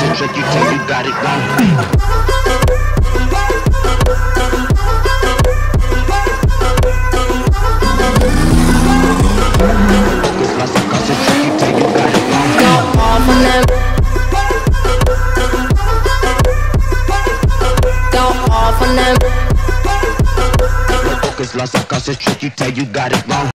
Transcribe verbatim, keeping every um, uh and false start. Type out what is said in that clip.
is tricky till you got it wrong. Focus lost of cause it's tricky till you got it wrong. Go off on them. Go off on them. Focus lost of cause it's tricky till you got it wrong.